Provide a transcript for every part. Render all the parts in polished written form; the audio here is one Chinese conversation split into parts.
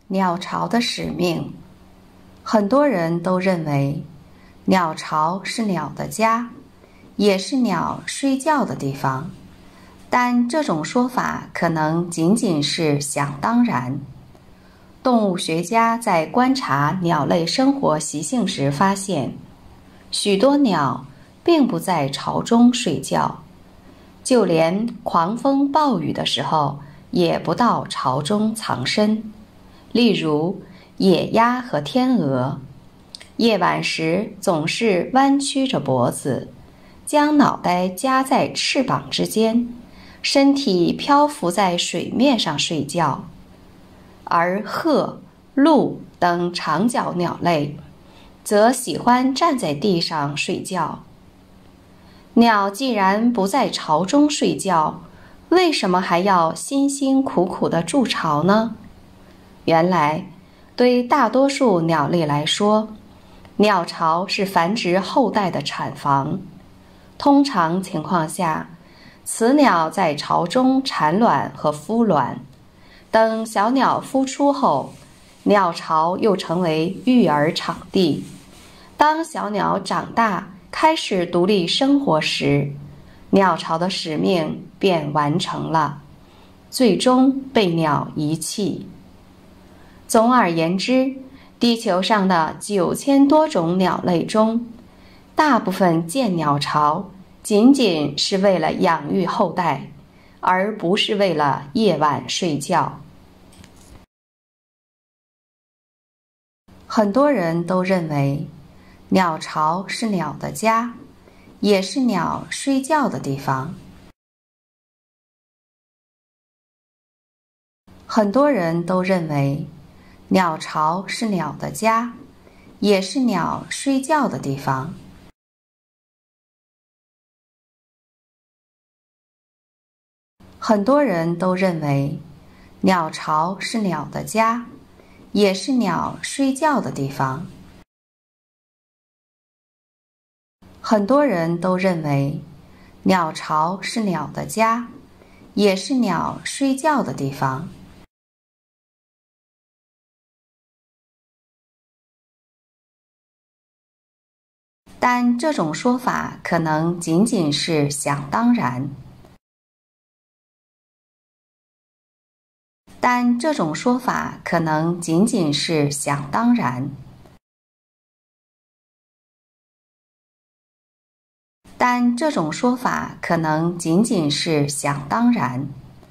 鸟巢的使命。很多人都认为，鸟巢是鸟的家，也是鸟睡觉的地方。但这种说法可能仅仅是想当然。动物学家在观察鸟类生活习性时发现，许多鸟并不在巢中睡觉，就连狂风暴雨的时候也不到巢中藏身。例如野鸭和天鹅，夜晚时总是弯曲着脖子，将脑袋夹在翅膀之间，身体漂浮在水面上睡觉。而鹤、鹭等长脚鸟类则喜欢站在地上睡觉。鸟既然不在巢中睡觉，为什么还要辛辛苦苦地筑巢呢？原来，对大多数鸟类来说，鸟巢是繁殖后代的产房。通常情况下，雌鸟在巢中产卵和孵卵，等小鸟孵出后，鸟巢又成为育儿场地。当小鸟长大，开始独立生活时，鸟巢的使命便完成了，最终被鸟遗弃。总而言之，地球上的9000多种鸟类中，大部分建鸟巢仅仅是为了养育后代，而不是为了夜晚睡觉。很多人都认为，鸟巢是鸟的家，也是鸟睡觉的地方。很多人都认为，鸟巢是鸟的家，也是鸟睡觉的地方。很多人都认为，鸟巢是鸟的家，也是鸟睡觉的地方。很多人都认为，鸟巢是鸟的家，也是鸟睡觉的地方。但这种说法可能仅仅是想当然。但这种说法可能仅仅是想当然。但这种说法可能仅仅是想当然。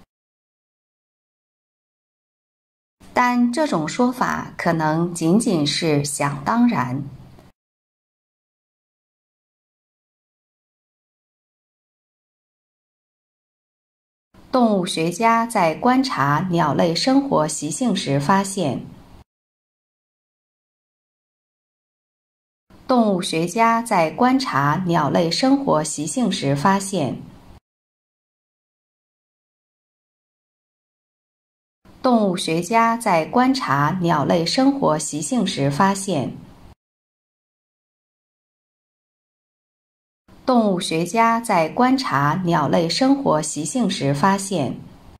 但这种说法可能仅仅是想当然。动物学家在观察鸟类生活习性时发现，动物学家在观察鸟类生活习性时发现，动物学家在观察鸟类生活习性时发现，动物学家在观察鸟类生活习性时发现，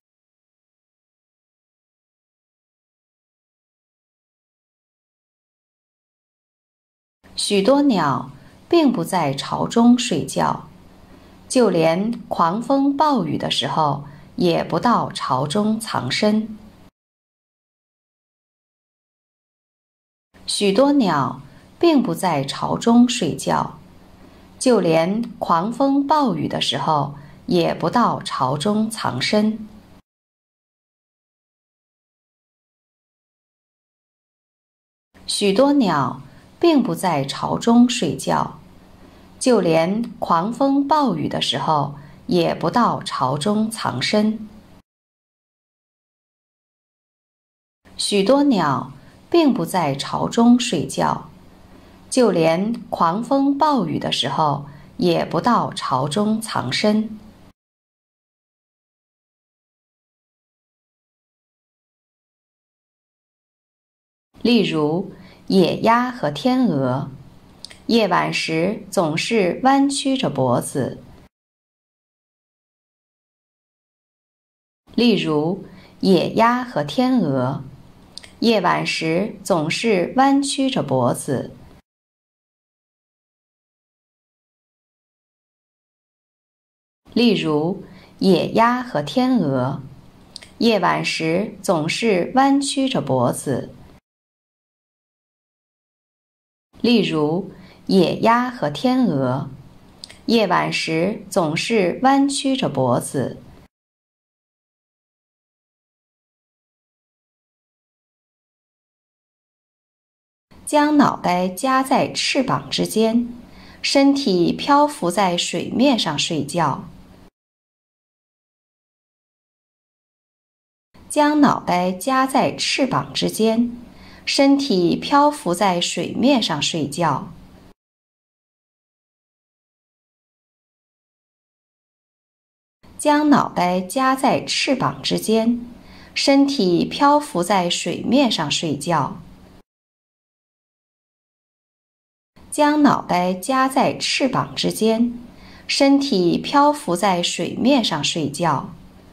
许多鸟并不在巢中睡觉，就连狂风暴雨的时候也不到巢中藏身。许多鸟并不在巢中睡觉，就连狂风暴雨的时候也不到巢中藏身。许多鸟并不在巢中睡觉，就连狂风暴雨的时候也不到巢中藏身。许多鸟并不在巢中睡觉，就连狂风暴雨的时候也不到巢中藏身。例如野鸭和天鹅，夜晚时总是弯曲着脖子。例如野鸭和天鹅， 夜晚时总是弯曲着脖子。例如，野鸭和天鹅，夜晚时总是弯曲着脖子。例如，野鸭和天鹅，夜晚时总是弯曲着脖子。将脑袋夹在翅膀之间，身体漂浮在水面上睡觉。将脑袋夹在翅膀之间，身体漂浮在水面上睡觉。将脑袋夹在翅膀之间，身体漂浮在水面上睡觉。将脑袋夹在翅膀之间，身体漂浮在水面上睡觉。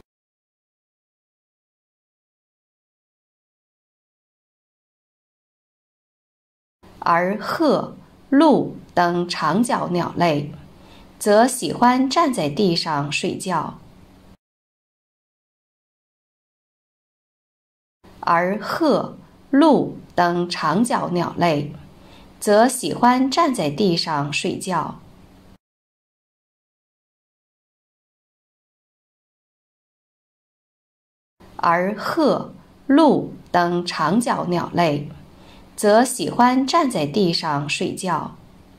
而鹤、鹭等长脚鸟类则喜欢站在地上睡觉。而鹤、鹭等长脚鸟类则喜欢站在地上睡觉。而鹤、鹭等长脚鸟类则喜欢站在地上睡觉。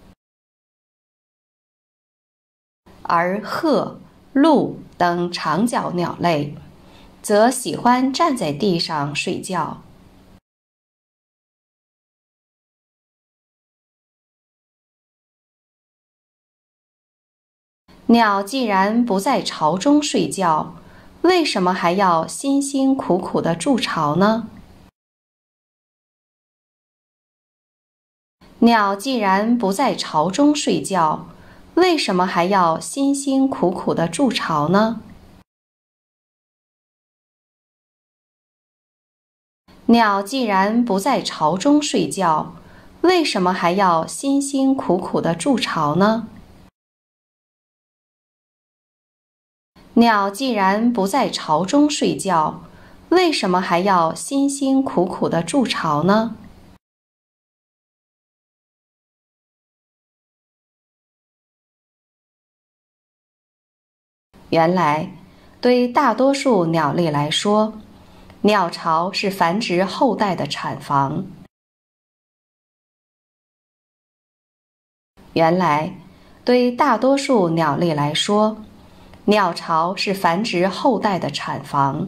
而鹤、鹭等长脚鸟类则喜欢站在地上睡觉。鸟既然不在巢中睡觉，为什么还要辛辛苦苦地筑巢呢？鸟既然不在巢中睡觉，为什么还要辛辛苦苦地筑巢呢？鸟既然不在巢中睡觉，为什么还要辛辛苦苦地筑巢呢？鸟既然不在巢中睡觉，为什么还要辛辛苦苦地筑巢呢？原来，对大多数鸟类来说，鸟巢是繁殖后代的产房。原来，对大多数鸟类来说，鸟巢是繁殖后代的产房。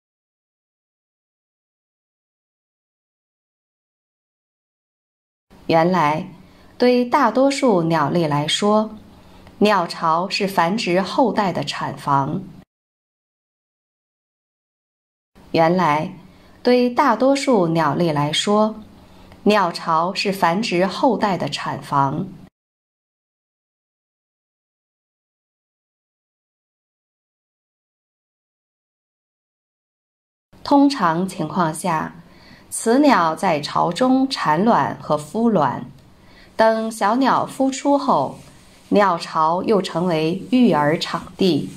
原来，对大多数鸟类来说，鸟巢是繁殖后代的产房。原来，对大多数鸟类来说，鸟巢是繁殖后代的产房。通常情况下，雌鸟在巢中产卵和孵卵，等小鸟孵出后，鸟巢又成为育儿场地。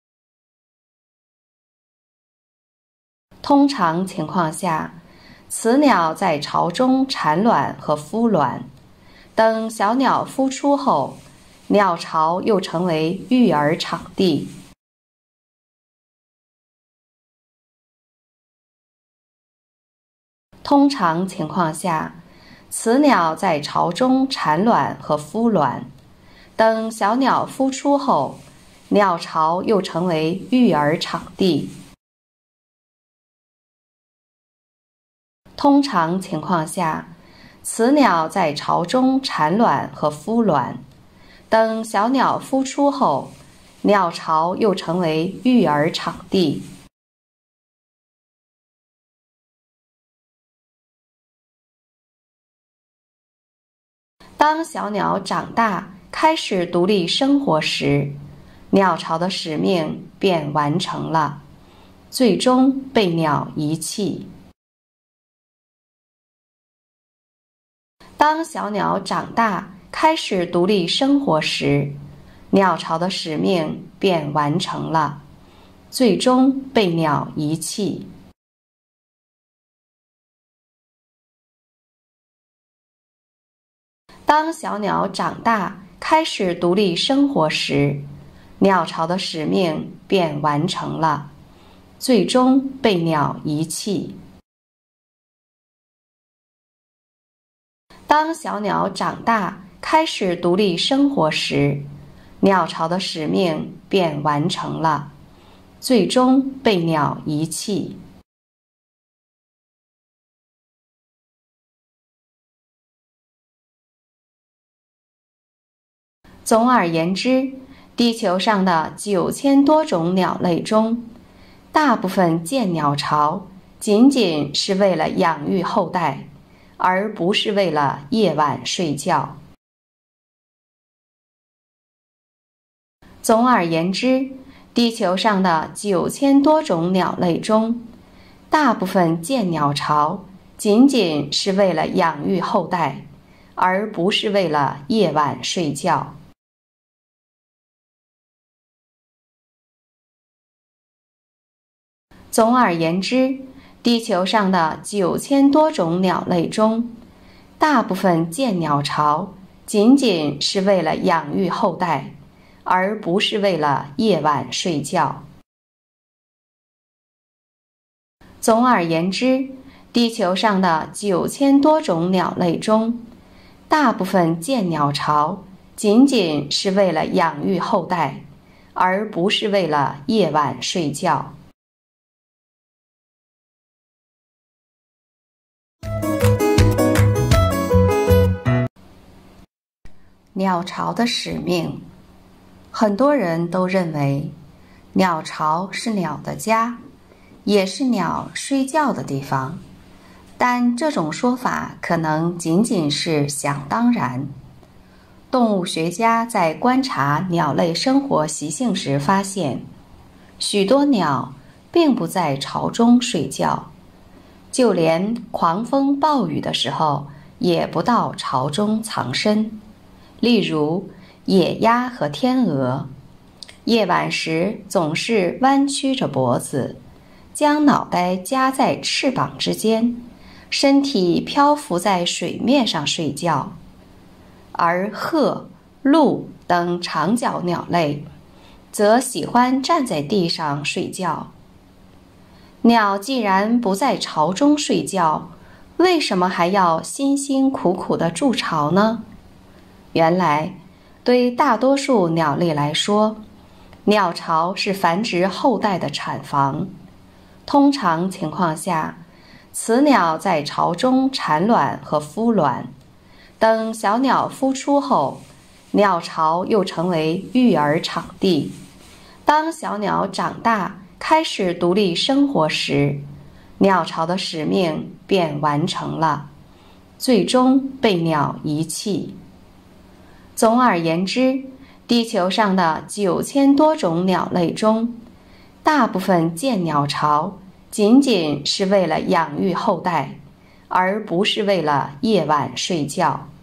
通常情况下，雌鸟在巢中产卵和孵卵，等小鸟孵出后，鸟巢又成为育儿场地。通常情况下，雌鸟在巢中产卵和孵卵，等小鸟孵出后，鸟巢又成为育儿场地。通常情况下，雌鸟在巢中产卵和孵卵，等小鸟孵出后，鸟巢又成为育儿场地。当小鸟长大，开始独立生活时，鸟巢的使命便完成了，最终被鸟遗弃。 当小鸟长大，开始独立生活时，鸟巢的使命便完成了，最终被鸟遗弃。当小鸟长大，开始独立生活时，鸟巢的使命便完成了，最终被鸟遗弃。当小鸟长大，开始独立生活时，鸟巢的使命便完成了，最终被鸟遗弃。总而言之，地球上的9000多种鸟类中，大部分建鸟巢仅仅是为了养育后代，而不是为了夜晚睡觉。总而言之，地球上的9000多种鸟类中，大部分建鸟巢仅仅是为了养育后代，而不是为了夜晚睡觉。总而言之，地球上的9000多种鸟类中，大部分建鸟巢仅仅是为了养育后代，而不是为了夜晚睡觉。总而言之，地球上的9000多种鸟类中，大部分建鸟巢仅仅是为了养育后代，而不是为了夜晚睡觉。鸟巢的使命，很多人都认为鸟巢是鸟的家，也是鸟睡觉的地方，但这种说法可能仅仅是想当然。动物学家在观察鸟类生活习性时发现，许多鸟并不在巢中睡觉，就连狂风暴雨的时候也不到巢中藏身。例如野鸭和天鹅，夜晚时总是弯曲着脖子，将脑袋夹在翅膀之间，身体漂浮在水面上睡觉。而鹤、鹭等长脚鸟类则喜欢站在地上睡觉。鸟既然不在巢中睡觉，为什么还要辛辛苦苦地筑巢呢？原来，对大多数鸟类来说，鸟巢是繁殖后代的产房。通常情况下，雌鸟在巢中产卵和孵卵，等小鸟孵出后，鸟巢又成为育儿场地。当小鸟长大，开始独立生活时，鸟巢的使命便完成了，最终被鸟遗弃。总而言之，地球上的9000多种鸟类中，大部分建鸟巢仅仅是为了养育后代，而不是为了夜晚睡觉。